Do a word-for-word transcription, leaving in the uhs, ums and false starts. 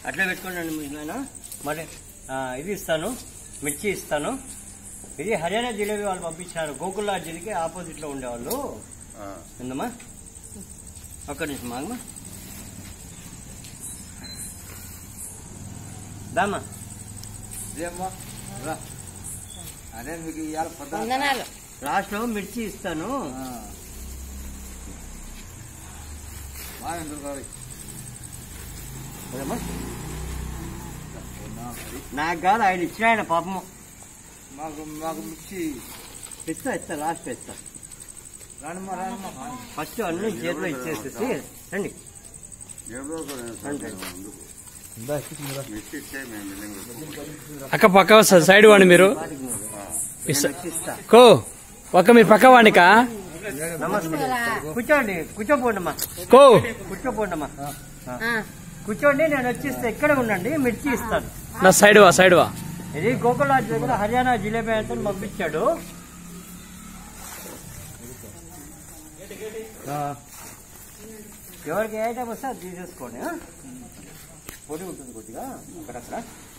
అట్లా పెట్టుకోండి నాయన. మరి ఇది ఇస్తాను, మిర్చి ఇస్తాను. ఇది హర్యానా జిలేబీ వాళ్ళు పంపించారు, గోకుల్ లాడ్జికి ఆపోజిట్ లో ఉండేవాళ్ళు. ఉందమ్మా, ఒక్క నిమిషం ఆగమ్మా. దామా అదే మీకు ఇవాళ లాస్ట్ లో మిర్చి ఇస్తాను. నాకు కాదు, ఆయన ఇచ్చిన ఆయన పాపము. మాకు మాకు మిర్చి ఇస్తా ఇస్తా లాస్ట్ ఇస్తా. రానమ్మా రానమ్మా. ఫస్ట్ అన్ని చేతిలో ఇచ్చేసేసి రండి. అక్క పక్క సైడ్ వాడి మీరు కో ఒక్క మీరు పక్క వాడికా. నమస్తే, కూర్చోండి, కూర్చోపోండమ్మా, కో కూర్చోపోండమ్మా, కూర్చోండి. నేను వచ్చిస్తే ఇక్కడే ఉండండి, మిర్చి ఇస్తాను. నా సైడ్ వా సైడ్ వా. ఇది గోకుల్ లాడ్జ్ దగ్గర హర్యానా జిలేబీ అయితే పంపించాడు. ఎవరికి ఏ ఐటమ్ వస్తే అది తీసేసుకోండి. పొడి ఉంటుంది కొద్దిగా అక్కడక్కడ.